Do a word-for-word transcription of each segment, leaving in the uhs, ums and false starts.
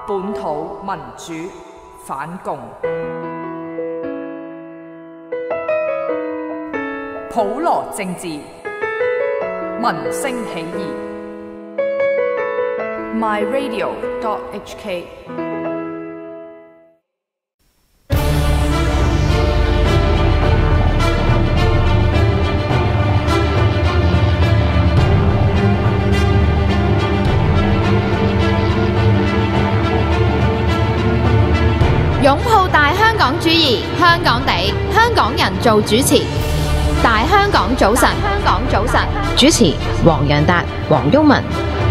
本土民主反共，普羅政治，民聲起義。My Radio dot H K。 擁抱大香港主義，香港地，香港人做主持。大香港早晨，香港早晨， 主持黃洋達、黃毓民。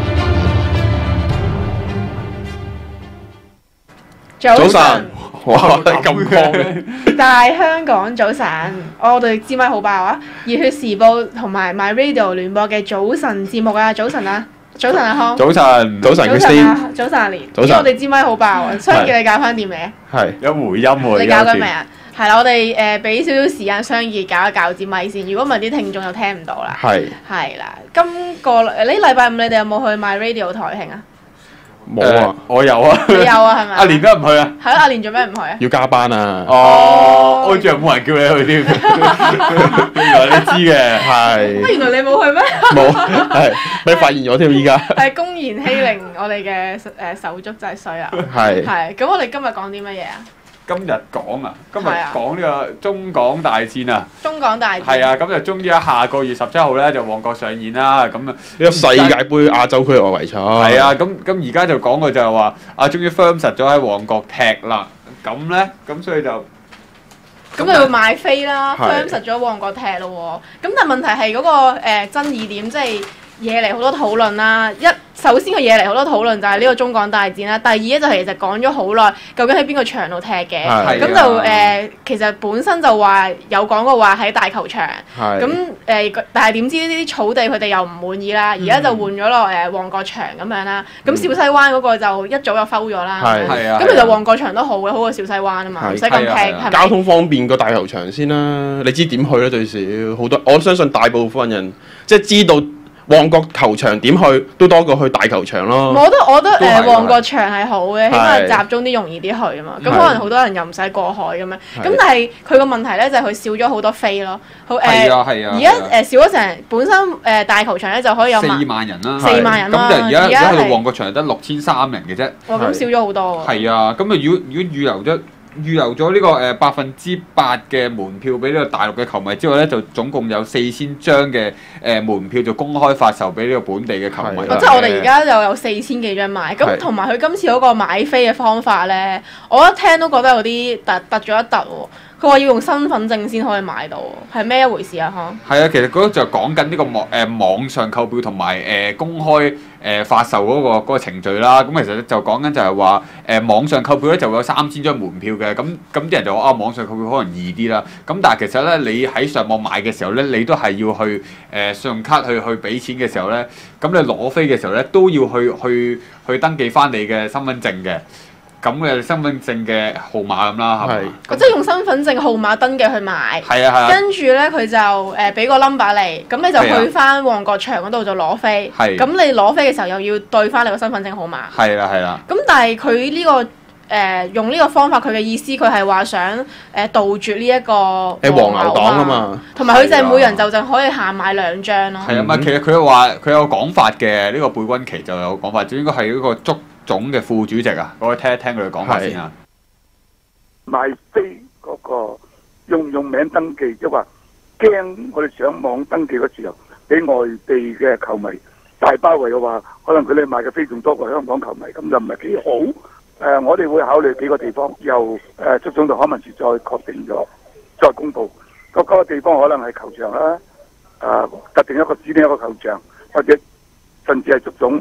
早晨， 早晨哇，咁光大香港早晨，我哋支咪好爆啊！熱血時報同埋 My Radio 聯播嘅早晨節目啊，早晨啊！早晨阿康， 早晨，早晨早晨啊，早晨阿蓮， 早晨我哋支咪好爆啊，所以叫你搞翻掂未啊？ 係有回音喎， 你搞緊未啊？係啦，我哋誒俾少少時間商議搞一搞支咪先，如果唔係啲聽眾就聽唔到啦。 係係啦，今個呢禮拜五你哋有冇去 My Radio 台慶啊？ 冇啊，我有啊， 你有啊係咪？ 阿蓮都唔去啊？ 係咯，阿蓮做咩唔去啊？ 要加班啊！哦，我仲有冇人叫你去添？原來你知嘅，係。 乜原來你冇去咩？ 冇，係俾發現咗添，依家。 係公然欺凌我哋嘅誒手足真係衰啊！ 係。 係，咁我哋今日講啲乜嘢啊？ 今日講啊，今日講呢個中港大戰啊。 中港大戰。 係啊，咁就終於喺下個月十七號咧就旺角上演啦。咁啊，呢個世界盃亞洲區外圍賽。 係啊，咁咁而家就講嘅就係話啊，終於 firm 實咗喺旺角踢啦。咁咧，咁所以就咁就要買飛啦 ，firm 實咗旺角踢咯喎。咁但係問題係嗰個誒爭議點，即係惹嚟好多討論啦。一首先佢惹嚟好多討論就係呢個中港大戰啦。第二咧就係其實講咗好耐，究竟喺邊個場度踢嘅？咁就誒其實本身就話有講過話喺大球場。咁誒，但係點知呢啲草地佢哋又唔滿意啦。而家就換咗落誒旺角場咁樣啦。咁小西灣嗰個就一早就摟咗啦。 係啊。 咁其實旺角場都好嘅，好過小西灣啊嘛，唔使咁僻，係咪？ 交通方便過大球場先啦。你知點去咧？最少好多，我相信大部分人即係知道。旺角球場點去都多過去大球場咯。 我覺得我覺得誒旺角場係好嘅，起碼集中啲容易啲去啊嘛。咁可能好多人又唔使過海咁樣。咁但係佢個問題咧就係佢少咗好多飛咯。好誒，而家誒少咗成本身誒大球場咧就可以有四萬人啦， 四萬人啦。 咁就而家而家喺度旺角場得六千三人嘅啫。 哇！咁少咗好多喎。 係啊，咁啊如果如果預留咗。預留咗呢個誒百分之八嘅門票俾呢個大陸嘅球迷之外咧，就總共有四千張嘅誒門票就公開發售俾呢個本地嘅球迷。 即係我哋而家就有四千幾張買，咁同埋佢今次嗰個買飛嘅方法咧，我一聽都覺得有啲突突咗一突喎。佢話要用身份證先可以買到，係咩一回事啊？嚇！ 係啊，其實嗰就講緊呢個網誒、呃、網上購票同埋誒公開誒、呃、發售嗰、那個那個程序啦。咁其實就講緊就係話誒網上購票咧就會有三千張門票嘅。咁咁啲人就話啊網上購票可能易啲啦。咁但係其實咧你喺上網買嘅時候咧，你都係要去誒、呃、信用卡去去俾錢嘅時候咧，咁你攞飛嘅時候咧都要去去去登記翻你嘅身份證嘅。咁嘅身份證嘅號碼咁啦，係咪？ 即係用身份證號碼登記去買。 係啊係啊。 跟住咧，佢就誒俾個 number 你，咁你就去翻旺角場嗰度就攞飛。 係。 咁你攞飛嘅時候又要對翻你個身份證號碼。 係啦係啦。 咁但係佢呢個誒用呢個方法，佢嘅意思佢係話想誒杜絕呢一個誒黃牛黨啊嘛。 同埋佢就係每人就淨可以限買兩張咯。 係啊嘛，其實佢話佢有講法嘅，呢個貝君奇就有講法，就應該係嗰個足總嘅副主席啊，我哋聽一聽佢哋講法先啊。 買飛嗰個用唔用名登記，即係話驚我哋上網登記嗰時候，俾外地嘅球迷大包圍嘅話，可能佢哋買嘅飛仲多過香港球迷，咁就唔係幾好。誒、呃，我哋會考慮幾個地方，由誒足總同康文署再確定咗，再公佈。嗰、那個地方可能係球場啦，誒、呃、特定一個指定一個球場，或者甚至係足總。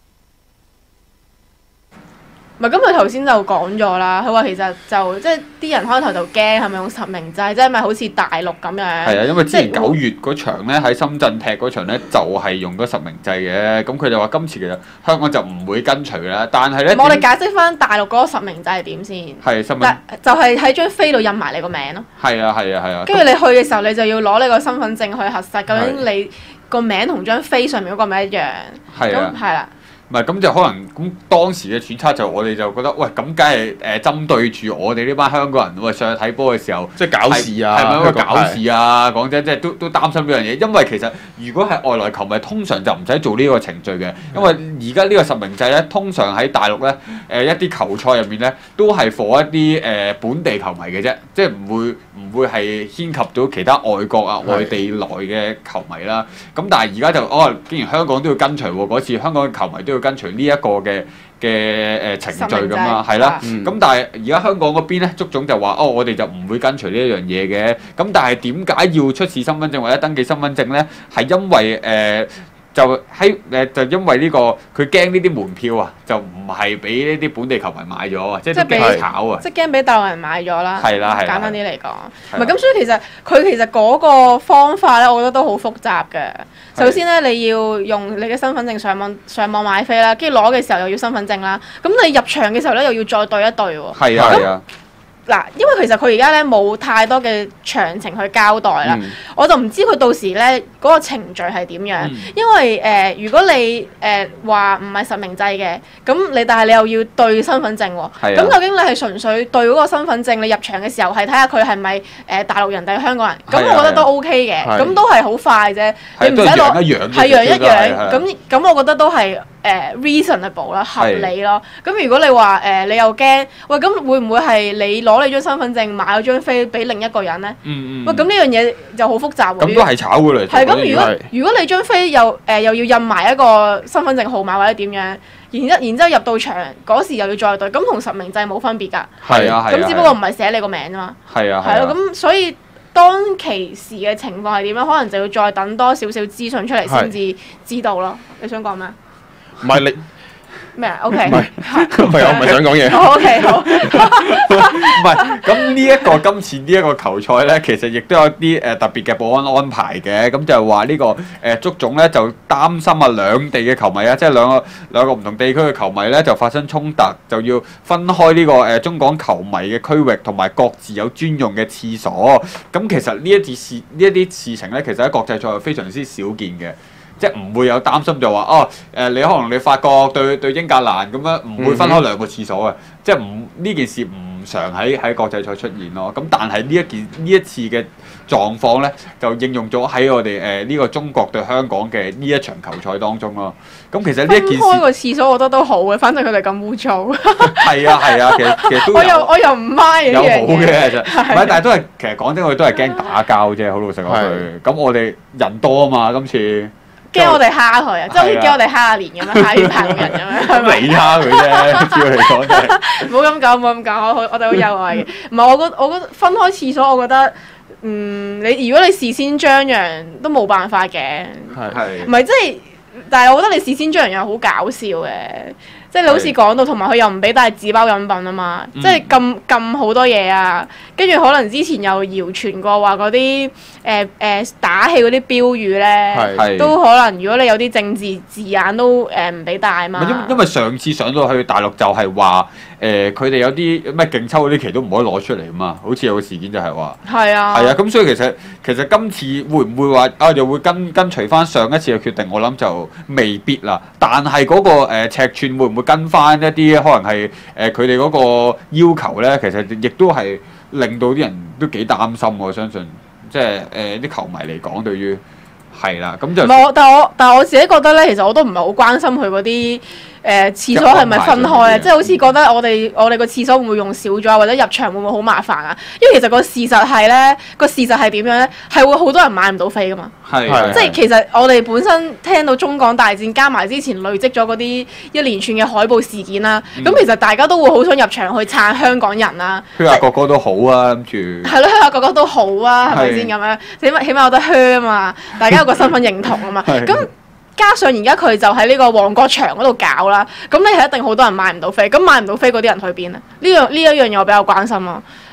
唔係，咁佢頭先就講咗啦。佢話其實就即係啲人開頭就驚係咪用實名制，即係咪好似大陸咁樣？ 係啊，因為之前九月嗰場咧喺深圳踢嗰場咧就係用咗實名制嘅。咁佢就話今次其實香港就唔會跟隨啦。但係咧， 我哋解釋翻大陸嗰個實名制係點先？ 係實名， 就係喺張飛度印埋你個名咯。 係啊係啊係啊。 跟住你去嘅時候，你就要攞你個身份證去核實，究竟你個名同張飛上面嗰個咪一樣？ 係啊。 係啦。 唔係咁就可能咁當時嘅揣測就我哋就覺得喂咁梗係誒針對住我哋呢班香港人喂上去睇波嘅時候， 即係搞事啊， 係咪因為搞事啊？講真，即係都都擔心呢樣嘢，因為其實如果係外來球迷，通常就唔使做呢個程序嘅，因為而家呢個實名制咧，通常喺大陸咧誒、呃、一啲球賽入面咧，都係 for 一啲誒、呃、本地球迷嘅啫，即係唔會唔會係牽及到其他外國啊外地來嘅球迷啦。咁但係而家就哦，竟然香港都要跟隨喎，嗰次香港嘅球迷都要跟隨呢一個嘅嘅誒程序咁啦，係啦。咁、嗯、但係而家香港嗰邊咧，足總就話哦，我哋就唔會跟隨呢一樣嘢嘅。咁但係點解要出示身份證或者登記身份證咧？係因為誒。呃就喺誒就因為呢、這個佢驚呢啲門票啊，就唔係俾呢啲本地球迷買咗啊，即係驚炒啊， 即係驚俾大陸人買咗啦。 係啦係啦， 簡單啲嚟講，唔係咁，所以其實佢其實嗰個方法咧，我覺得都好複雜嘅。首先咧，你要用你嘅身份證上網上網買飛啦，跟住攞嘅時候又要身份證啦。咁你入場嘅時候咧，又要再對一對喎。係啊係啊。嗱，因為其實佢而家咧冇太多嘅詳情去交代啦，嗯、我就唔知佢到時咧嗰、嗰個程序係點樣。嗯、因為誒、呃，如果你誒話唔係實名制嘅，咁你但係你又要對身份證喎，咁、啊、究竟你係純粹對嗰個身份證，你入場嘅時候係睇下佢係咪誒大陸人定係香港人？咁、啊、我覺得都 OK 嘅，咁、啊、都係好快啫，啊、你唔使攞係樣一樣，咁咁我覺得都係。誒、uh, reasonable 啦，合理咯。咁是如果你話誒、呃、你又驚，喂咁會唔會係你攞你張身份證買咗張飛俾另一個人咧？嗯嗯。喂，咁呢樣嘢就好複雜喎。咁都係炒嘅嚟。係咁，如果如果你張飛又誒、呃、又要印埋一個身份證號碼或者點樣，然之然之後入到場嗰時又要再對，咁同實名制冇分別㗎。係啊係。咁只不過唔係寫你個名啫嘛。係啊。係咯，咁所以當其時嘅情況係點咧？可能就要再等多少少資訊出嚟先至知道咯。你想講咩？ 唔係你咩啊 ？OK， 唔係，唔係我唔係想講嘢。 O K， 好。 唔係，咁呢一個今次呢一個球賽咧，其實亦都有啲誒特別嘅保安安排嘅。咁就係話呢個誒足總咧就擔心啊兩地嘅球迷啊，即係兩個兩個唔同地區嘅球迷咧就發生衝突，就要分開呢個誒中港球迷嘅區域，同埋各自有專用嘅廁所。咁其實呢一啲事呢一啲事情咧，其實喺國際賽係非常之少見嘅。即係唔會有擔心就話哦誒、呃，你可能你法國對對英格蘭咁樣唔會分開兩個廁所嘅，嗯、哼即係唔呢件事唔常喺喺國際賽出現咯。咁但係呢一件呢一次嘅狀況咧，就應用咗喺我哋誒呢個中國對香港嘅呢一場球賽當中咯。咁其實呢一件事分開個廁所，我覺得都好嘅，反正佢哋咁污糟。係啊係啊，其實其實都有我又我又唔 mind 有好嘅其實，唔係，但係都係其實講真，我哋都係驚打交啫，好老實講句。咁我哋人多啊嘛，今次。 驚我哋蝦佢啊！即係好似驚我哋蝦阿蓮咁樣，蝦啲朋友人咁樣。 咁你蝦佢啫，照嚟講真係。 唔好咁講，唔好咁講，我我哋好有愛嘅。唔係我覺，我覺得分開廁所，我覺得，嗯，你如果你事先張揚都冇辦法嘅。係係。唔係即係，但係我覺得你事先張揚又好搞笑嘅。即係你好似講到，同埋佢又唔俾帶紙包飲品啊嘛，嗯、即係禁禁好多嘢啊，跟住可能之前又謠傳過話嗰啲誒誒打氣嗰啲標語咧，是都可能如果你有啲政治字眼都誒唔俾帶啊嘛。因因為上次上到去大陸就係話誒佢哋有啲咩勁抽嗰啲旗都唔可以攞出嚟啊嘛，好似有個事件就係話係啊係啊，咁所以其實其實今次會唔會話啊又會跟跟隨翻上一次嘅決定？我諗就未必啦。但係嗰、嗰個、呃、尺寸會唔會跟翻一啲可能係誒佢哋嗰個要求咧？其實亦都係令到啲人都幾擔心，我相信即係誒啲球迷嚟講，對於係啦，咁就冇。但係我但係我自己覺得咧，其實我都唔係好關心佢嗰啲。誒、呃、廁所係咪分開啊？即係好似覺得我哋我哋個廁所會唔會用少咗，或者入場會唔會好麻煩啊？因為其實個事實係咧，個事實係點樣咧？係會好多人買唔到飛噶嘛。係係。即係其實我哋本身聽到中港大戰，加埋之前累積咗嗰啲一連串嘅海報事件啦。咁、嗯、其實大家都會好想入場去撐香港人啦。靴下個個都好啊，諗住。係咯，靴下個個都好啊，係咪先咁樣？起碼起碼有得靴啊嘛，大家有個身份認同啊嘛。咁加上而家佢就喺呢個旺角場嗰度搞啦，咁你係一定好多人買唔到飛，咁買唔到飛嗰啲人去邊啊？呢樣呢一樣嘢我比較關心咯。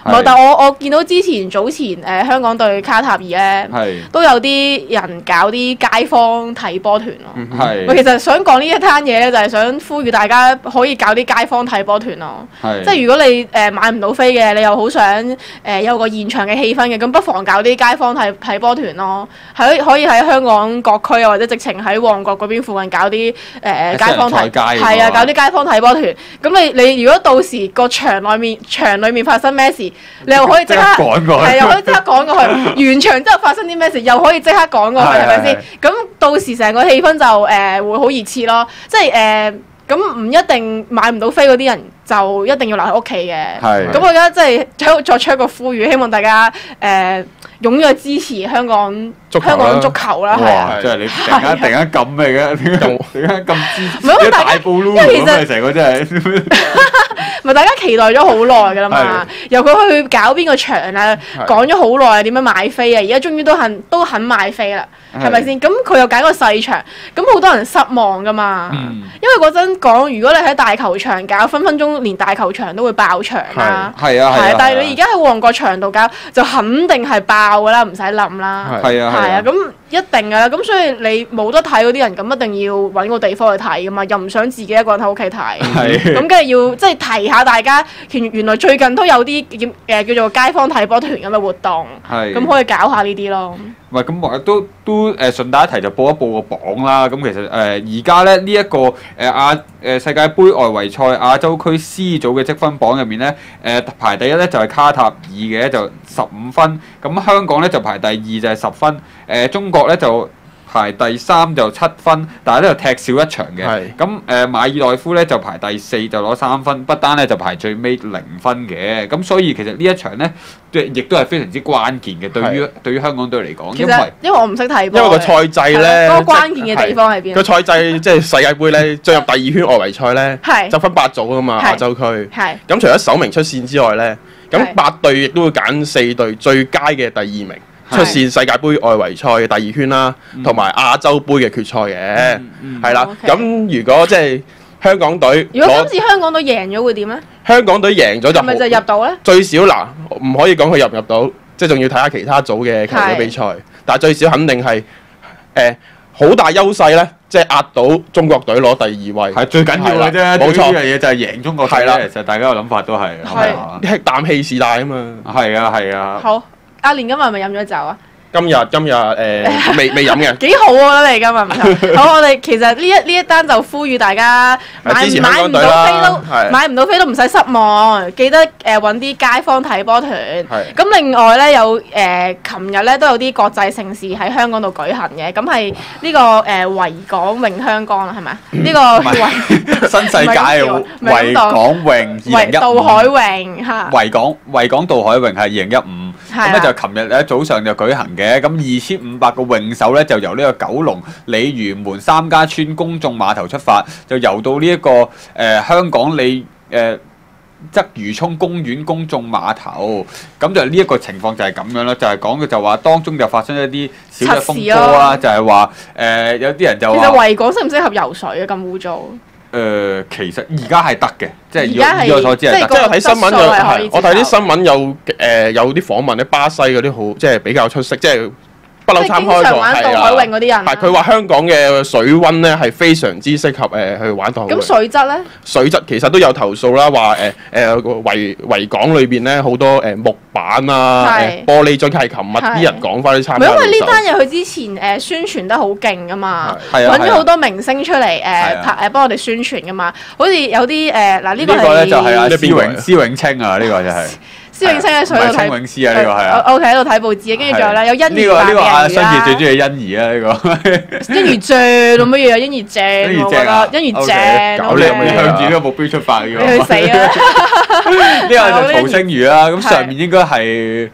唔係，但係我我見到之前早前誒、呃、香港對卡塔爾咧，都有啲人搞啲街坊睇波團咯。係、嗯，其實想講呢一攤嘢咧，就係想呼籲大家可以搞啲街坊睇波團咯。即係如果你誒、呃、買唔到飛嘅，你又好想誒、呃、有個現場嘅氣氛嘅，咁不妨搞啲街坊睇睇波團咯。喺可以喺香港各區啊，或者直情喺旺角嗰邊附近搞啲誒、呃、街坊睇，係啊，搞啲街坊睇波團。咁你你如果到時個場內面場裡面發生咩事，你又可以即刻趕過去，係又可以即刻趕過去。完場之後發生啲咩事，又可以即刻趕過去，係咪先？咁到時成個氣氛就誒、呃、會好熱切咯。即係誒咁唔一定買唔到飛嗰啲人就一定要留喺屋企嘅。係。咁我而家即係喺度作出一個呼籲，希望大家誒、呃、踴躍支持香港香港足球啦，係啊！ 即係你突然間突然間咁嚟嘅，點解點解咁支持？ 唔係大大布魯咁啊！成個真係。 咪大家期待咗好耐㗎啦嘛，由佢去搞邊個場啊，講咗好耐點樣買飛啊，而家終於都肯都肯買飛啦，係咪先？咁佢又揀個細場，咁好多人失望㗎嘛，嗯、因為嗰陣講如果你喺大球場搞，分分鐘連大球場都會爆場啦，係啊，係啊，但係你而家喺旺角場度搞，就肯定係爆㗎啦，唔使諗啦，係啊，係啊，咁一定㗎啦，咁所以你冇得睇嗰啲人，咁一定要揾個地方去睇㗎嘛，又唔想自己一個人喺屋企睇，咁梗係要即係提下大家，原原來最近都有啲叫誒叫做街坊睇波團咁嘅活動，咁可以搞下呢啲咯。 唔係咁，我都都誒順帶一提就報一報個榜啦。咁其實誒而家咧呢一個誒亞誒世界盃外圍賽亞洲區 C 組嘅積分榜入面咧，誒、呃、排第一咧就係、是、卡塔爾嘅，就十五分。咁香港咧就排第二就係十分。誒、呃、中國咧就排第三就七分，但係咧就踢少一場嘅。咁誒、呃、馬爾代夫咧就排第四就攞三分，不丹咧就排最尾零分嘅。咁所以其實呢一場咧，亦都係非常之關鍵嘅，對於對於香港隊嚟講。 因為因為我唔識睇波。 因為個賽制咧， 嗰個關鍵嘅地方喺邊？ 個賽制即係世界盃咧，進入第二圈外圍賽咧，就分八組啊嘛，亞洲區。係。咁除咗首名出線之外咧，咁八隊亦都會揀四隊最佳嘅第二名出線世界盃外圍賽嘅第二圈啦，同埋亞洲盃嘅決賽嘅，係啦。咁如果即係香港隊， 如果今次香港隊贏咗會點咧？ 香港隊贏咗就係咪就入到咧？ 最少嗱，唔可以講佢入唔入到，即係仲要睇下其他組嘅球隊比賽。但係最少肯定係誒好大優勢咧，即係壓到中國隊攞第二位。係最緊要嘅啫，冇錯。呢樣嘢就係贏中國隊啦。其實大家嘅諗法都係係吃啖氣是大啊嘛。係啊係啊。好。 阿蓮今日係咪飲咗酒啊？ 今日今日誒未未飲嘅。 幾好啊！你今日唔錯。好，我哋其實呢一呢一單就呼籲大家買買唔到飛都買唔到飛都唔使失望，記得誒揾啲街坊睇波團。咁另外咧有誒，琴日咧都有啲國際盛事喺香港度舉行嘅，咁係呢個誒維港泳香江啦，係咪？呢個維新世界維港泳二零一五。 渡海泳嚇。 維港維港渡海泳係二零一五。咁咧就琴日咧早上就舉行嘅，咁二千五百個泳手咧就由呢個九龍鯉魚門三家村公眾碼頭出發，就游到呢、這、一個誒、呃、香港鯉誒鰂魚涌公園公眾碼頭，咁就呢一個情況就係咁樣啦，就係、是、講嘅就話當中就發生一啲小嘅風波啦，就係話誒有啲人就話其實維港適唔適合游水啊？咁污糟。 誒、呃，其實而家係得嘅，即係以我所知係得。 即係睇新聞就係，我睇啲新聞有誒、呃、有啲訪問咧，巴西嗰啲好即係比較出色，即係。不嬲參開過，係啊！海泳嗰啲人， 係佢話香港嘅水溫咧係非常之適合誒去玩渡海泳。 咁水質咧？ 水質其實都有投訴啦，話誒誒維維港裏邊咧好多誒木板啊、玻璃樽係琴日啲人講翻啲參。唔係因為呢單嘢佢之前誒宣傳得好勁噶嘛，揾咗好多明星出嚟誒拍誒幫我哋宣傳噶嘛，好似有啲誒嗱呢個係呢個咧就係阿施永施永青啊，呢個就係。 施永青喺水度睇， 泳師啊呢個係啊。 O K 喺度睇報紙啊，跟住仲有咧有欣宜扮嘅人啦。呢個呢個阿新傑最中意欣宜啊呢個。 欣宜正到乜嘢啊？欣宜正，我覺得欣宜正。 搞你你向住呢個目標出發嘅。 你去死啊！ 呢個就曹星如啦，咁上面應該係。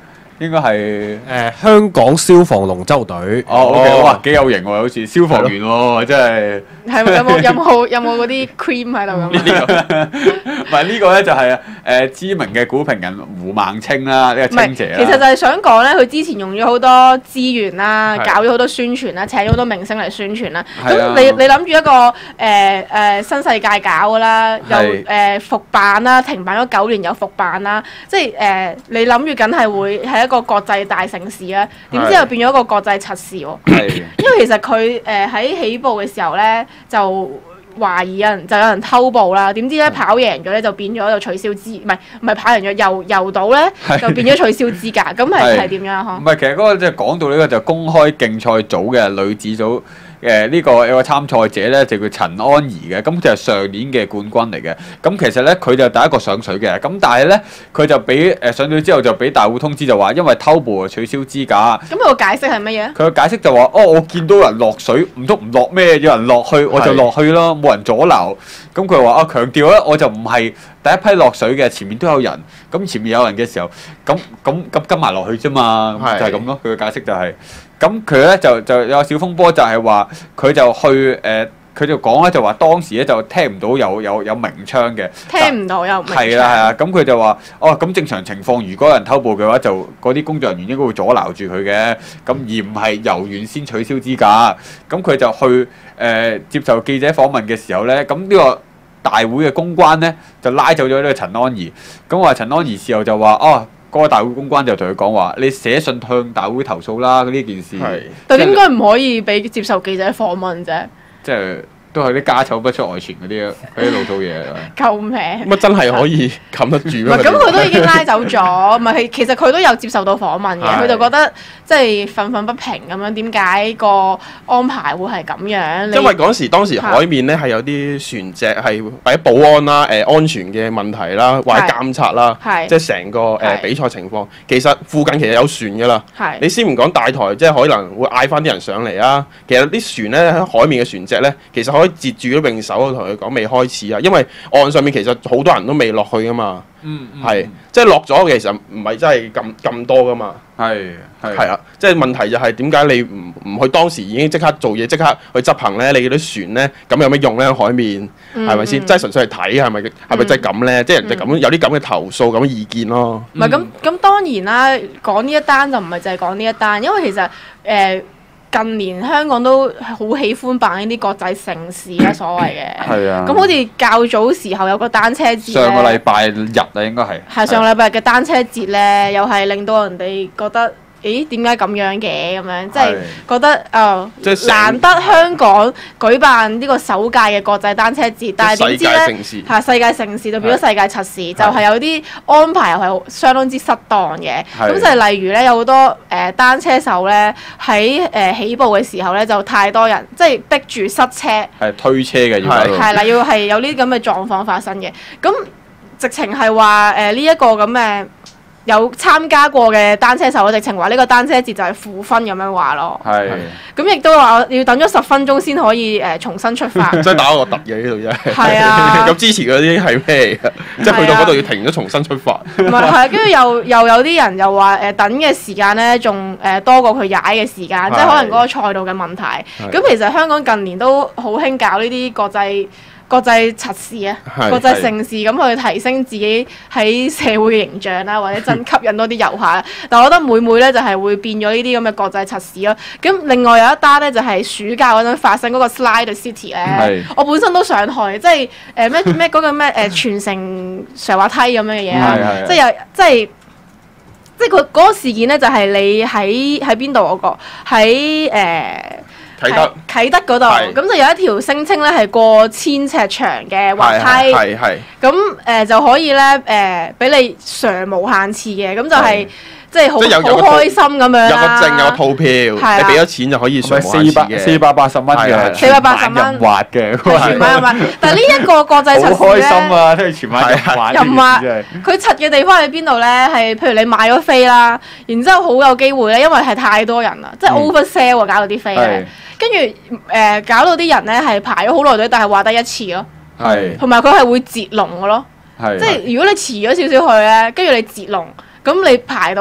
應該係誒香港消防龍舟隊。 哦，OK，哇，幾有型喎，好似消防員喎，真係。 係咪有冇有冇有冇嗰啲 cream 喺度咁？ 唔係呢個咧就係誒知名嘅股評人胡孟青啦，呢個青姐啦。 其實就係想講咧，佢之前用咗好多資源啦，搞咗好多宣傳啦，請咗好多明星嚟宣傳啦。咁你你諗住一個誒誒新世界搞㗎啦，又誒復辦啦，停辦咗九年又復辦啦，即係誒你諗住梗係會係一個國際大城市啦，點知又變咗一個國際測試喎。因為其實佢誒喺起步嘅時候咧。就懷疑有人就有人偷步啦，點知咧跑贏咗咧就變咗就取消資，唔係唔係跑贏咗游游到咧就變咗取消資格，咁係係點樣啊？ 唔係，其實嗰個即係講到呢個就公開競賽組嘅女子組。誒呢、呃這個有個參賽者咧就叫陳安儀嘅，咁就係上年嘅冠軍嚟嘅。咁其實咧佢就第一個上水嘅，咁但係咧佢就俾誒、呃、上水之後就俾大會通知就話，因為偷步啊取消資格。咁佢個解釋係乜嘢？ 佢個解釋就話：哦，我見到人落水，唔通唔落咩？有人落去我就落去咯，冇人阻撓。咁佢話啊，強調咧我就唔係第一批落水嘅，前面都有人。咁前面有人嘅時候，咁咁咁跟埋落去啫嘛，就係咁咯。佢嘅解釋就係、是。咁佢咧就就有小風波，就係話佢就去誒，佢、呃、就講咧就話當時咧就聽唔到有有有鳴槍嘅， 聽唔到有鳴槍。 係啦係啊，咁佢就話哦，咁正常情況，如果有人偷步嘅話，就嗰啲工作人員應該會阻撓住佢嘅，咁而唔係遊完先取消資格。咁佢就去誒、呃、接受記者訪問嘅時候咧，咁呢個大會嘅公關咧就拉走咗呢個陳安儀。咁話陳安儀事後就話哦。嗰個大會公關就同佢講話：你寫信向大會投訴啦！呢件事， 但點解唔可以俾接受記者訪問啫？ 即係都係啲家醜不出外傳嗰啲嗰啲老土嘢。 救命！ 乜真係可以冚得住咩？ 唔係咁，佢都已經拉走咗。唔係，其實佢都有接受到訪問嘅。佢就覺得即係憤憤不平咁樣。點解個安排會係咁樣？ 因為嗰時當時海面咧係有啲船隻係或者保安啦、誒、呃、安全嘅問題啦，或者監察啦，即係成個誒、呃、比賽情況。其實附近其實有船㗎啦。你先唔講大台，即係可能會嗌翻啲人上嚟啊。其實啲船咧喺海面嘅船隻咧，其實可以截住啲泳手，同佢講未開始啊。因為岸上面其實好多人都未落去㗎嘛。嗯，係、嗯，即係落咗，其實唔係真係咁咁多噶嘛。係係係啊，即係問題就係點解你唔唔去當時已經即刻做嘢，即刻去執行咧？你嗰啲船咧，咁有咩用咧？海面係咪先？即係純粹係睇係咪係咪真係咁咧？即係人哋咁有啲咁嘅投訴咁嘅意見咯。 唔係咁咁當然啦，講呢一單就唔係淨係講呢一單，因為其實誒。呃近年香港都好喜歡辦呢啲國際盛事啦，所謂嘅。係啊。咁好似較早時候有個單車節。 上個禮拜日啊，應該係。 係上個禮拜日嘅單車節咧，又係令到人哋覺得，咦點解咁樣嘅咁樣？即係覺得誒，難得香港舉辦呢個首屆嘅國際單車節，但係點知咧係世界盛事就變咗世界測試，就係有啲安排又係相當之失當嘅。咁就係例如咧，有好多誒單車手咧喺誒起步嘅時候咧就太多人，即係逼住塞車。 係推車嘅要。 係啦，要係有呢啲咁嘅狀況發生嘅。咁直情係話誒呢一個咁嘅。有參加過嘅單車手，直情話呢個單車節就係負分咁樣話咯。係。咁亦都話要等咗十分鐘先可以誒、呃、重新出發。 即係打個突嘅呢度真係。 係啊。 咁支持嗰啲係咩嚟㗎？即係去到嗰度要停咗重新出發。 唔係係，跟住又又有啲人又話誒、呃、等嘅時間咧，仲誒多過佢踩嘅時間，即係可能嗰個賽道嘅問題。咁其實香港近年都好興搞呢啲國際。國際測試啊，國際盛事咁去提升自己喺社會嘅形象啦，或者真吸引多啲遊客。但我覺得每每咧就係會變咗呢啲咁嘅國際測試咯。咁另外有一單咧就係暑假嗰陣發生嗰個 Slide City 咧，我本身都想去，即係誒咩咩嗰個咩誒全城上滑梯咁樣嘅嘢啦，即係有即係即係佢嗰個事件咧就係你喺喺邊度嗰個喺誒。 啟德啟德嗰度，咁就有一條聲稱咧係過千尺長嘅滑梯，咁誒、呃、就可以咧誒俾你上無限次嘅，咁就係、是。即係好好開心咁樣啦！ 有個證有個套票，你俾咗錢就可以上四百四百八十蚊嘅， 四百八十蚊滑嘅， 全晚人滑。但係呢一個國際測試咧， 好開心啊！聽住全晚人滑。 人滑，佢柒嘅地方喺邊度咧？係譬如你買咗飛啦，然之後好有機會咧，因為係太多人啦，即係 oversell 喎，搞到啲飛咧，跟住誒搞到啲人咧係排咗好耐隊，但係滑得一次咯。係。同埋佢係會截龍嘅咯。係。即係如果你遲咗少少去咧，跟住你截龍。咁你排到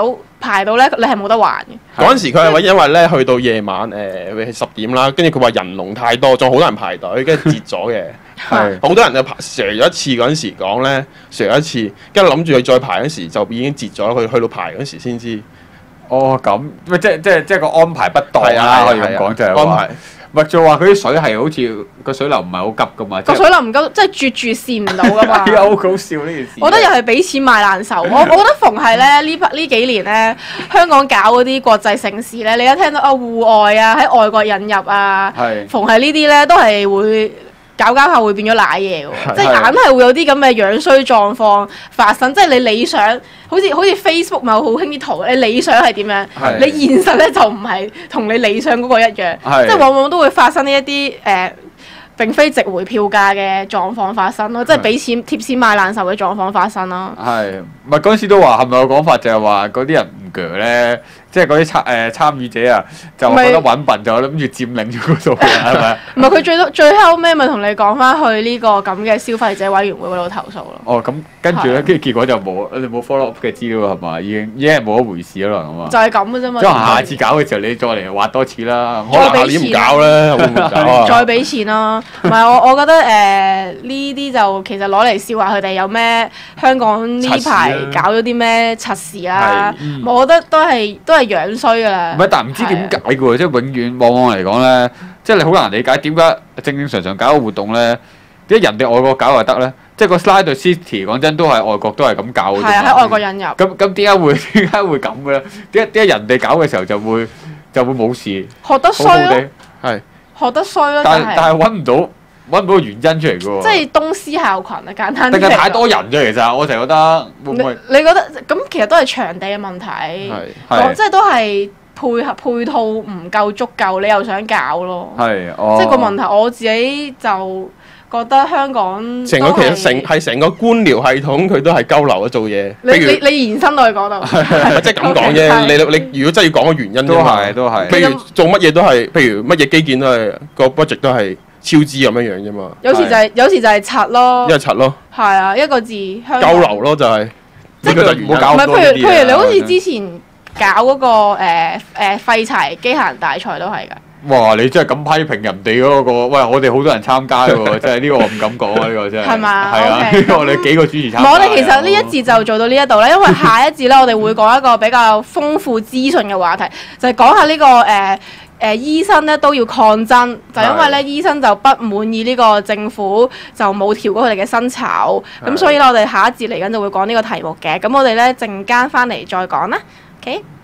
排到咧，你係冇得還嘅。 嗰陣時佢係因為咧去到夜晚誒十點啦，跟住佢話人龍太多，仲好多人排隊，跟住截咗嘅。係好多人就排賒咗一次嗰陣時講咧，賒一次，跟住諗住佢再排嗰時就已經截咗，佢去到排嗰時先知。 哦，咁咪即即即個安排不當啦，可以咁講就係安排。 咪就話佢啲水係好似個水流唔係好急噶嘛， 個水流唔急，即係絕住線唔到噶嘛。 係啊，好搞笑呢件事。 我覺得又係俾錢買難受。我我覺得逢係咧呢呢幾年咧，香港搞嗰啲國際盛事咧，你一聽到啊戶外啊喺外國引入啊，逢係呢啲咧都係會。搞搞下會變咗賴嘢喎，即係硬係會有啲咁嘅樣衰狀況發生。即係你理想，好似好似 Facebook 咪好興啲圖，你理想係點樣？你現實咧就唔係同你理想嗰個一樣，即係往往都會發生呢一啲誒。呃並非值回票價嘅狀況發生咯，即係俾錢貼錢買難受嘅狀況發生咯。 係，唔係嗰陣時都話係咪有講法就係話嗰啲人唔鋸咧，即係嗰啲參誒參與者啊，就覺得揾笨就諗住佔領咗嗰度嘅係咪？ 唔係佢最多最後尾咪同你講翻去呢個咁嘅消費者委員會嗰度投訴咯。 哦，咁跟住咧，跟住結果就冇你冇 follow up 嘅資料係嘛？已經已經係冇一回事啦咁啊。 就係咁嘅啫嘛。 即係下次搞嘅時候，你再嚟挖多次啦。 再俾錢。 下年唔搞咧，會唔會搞啊？ 再俾錢咯。唔係我我覺得誒呢啲就其實攞嚟笑話佢哋有咩香港呢排搞咗啲咩測試啦。我覺得都係都係樣衰㗎啦。 唔係，但係唔知點解嘅喎，即係永遠往往嚟講咧，即係你好難理解點解正正常常搞個活動咧，點解人哋外國搞就得咧？即係個 Slide City 講真都係外國都係咁搞嘅啫嘛。 係啊，喺外國引入。 咁咁點解會點解會咁嘅咧？點解點解人哋搞嘅時候就會就會冇事？ 學得衰咯。 係。 學得衰咯。 但係但係揾唔到揾唔到個原因出嚟嘅喎。 即係東施效顰啊，簡單啲。 定係太多人啫，其實我成日覺得會唔會？ 你覺得咁其實都係場地嘅問題。係。即係都係。配合配套唔夠足夠，你又想搞咯？係，哦、即係個問題，我自己就覺得香港成個其實成係成個官僚系統，佢都係鳩流啊做嘢。 你如你你延伸到去嗰度， 即係咁講啫。你你如果真係要講個原因， 都係都係。 譬如做乜嘢都係，譬如乜嘢基建都係個 budget 都係超支咁樣樣啫嘛。 有時就係、是、有時就係拆咯， 一係拆咯。 係啊，一個字香鳩流咯就係、是，即係佢冇搞咁多呢啲啊。 唔係，譬如譬如你好似之前。搞嗰、那個誒誒廢柴機械人大賽都係㗎。 哇！你真係咁批評人哋嗰、那個，喂！我哋好多人參加嘅喎，真係呢個我唔敢講啊！呢、這個真係。係嘛？係啊，呢個我哋幾個主持參加。 我哋其實呢一節就做到呢一度啦，因為下一節咧，我哋會講一個比較豐富資訊嘅話題，就係、是、講下呢、這個誒誒、呃呃、醫生咧都要抗爭，就因為咧醫生就不滿意呢個政府就冇調過佢哋嘅薪酬，咁所以咧我哋下一節嚟緊就會講呢個題目嘅，咁我哋咧陣間翻嚟再講啦。Okay.